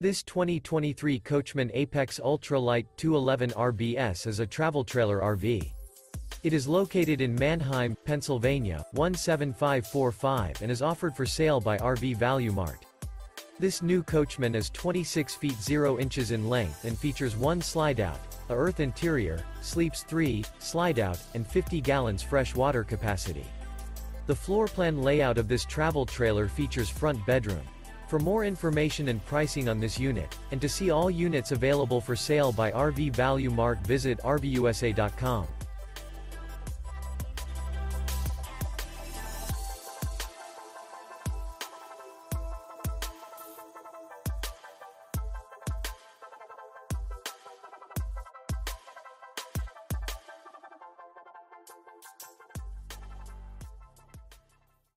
This 2023 Coachmen Apex Ultra-Lite 211 RBS is a travel trailer RV. It is located in Manheim, Pennsylvania, 17545 and is offered for sale by RV Value Mart. This new Coachmen is 26 feet 0 inches in length and features one slide-out, a earth interior, sleeps 3, slide-out, and 50 gallons fresh water capacity. The floor plan layout of this travel trailer features front bedroom. For more information and pricing on this unit, and to see all units available for sale by RV Value Mart, visit RVUSA.com.